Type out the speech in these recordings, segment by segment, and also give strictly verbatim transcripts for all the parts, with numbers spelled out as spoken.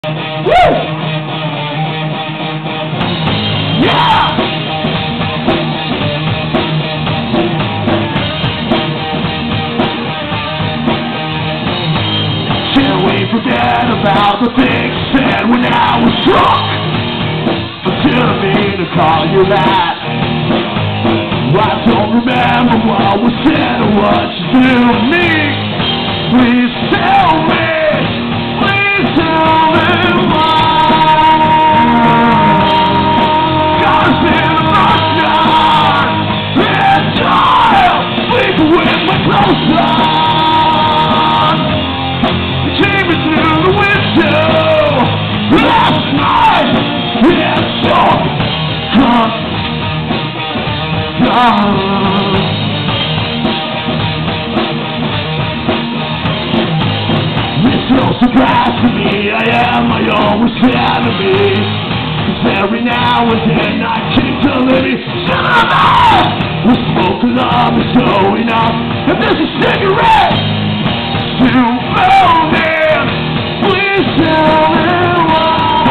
Woo! Yeah! Can we forget about the things said when I was drunk? I didn't mean to call you that. I don't remember what was said or what you did to me. Please tell me, please tell me why. Cause in the backyard, in time, sleeping with my clothes on. You came in through the window last night. It's so drunk. It's no surprise to me, I am my own worst enemy. Cause every now and then I keep telling me, son of a, the smoke of love is going up, and there's a cigarette still burning. Please tell me why.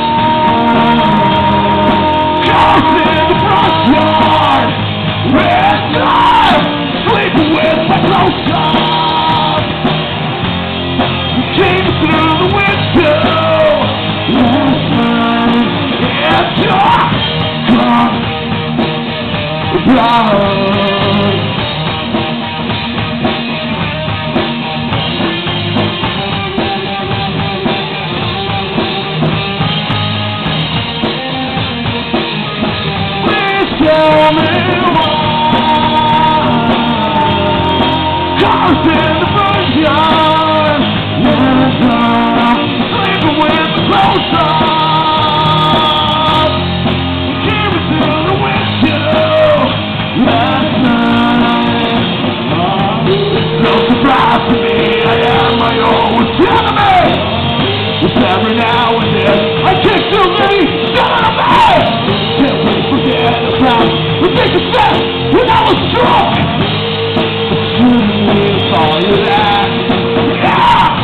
Cause in the front yard, red time, sleeping with my clothes on. You came through the window last night. It's your gone blood. Please tell me why. Cars in the front yard, last night, sleeping with the clothes on. You came through the window last night. It's no surprise to me, I am my own worst enemy. It's every now and then I kick too many son of a. Can't wait to forget about the things you said when I was drunk. Call you that, yeah!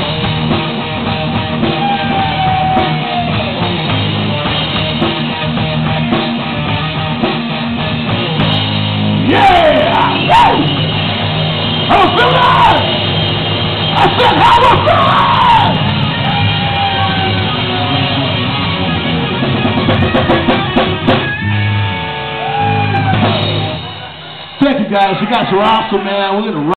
Yeah! Woo! How was feeling? I said how was feeling? Thank you guys, you guys are awesome, man. We're gonna run.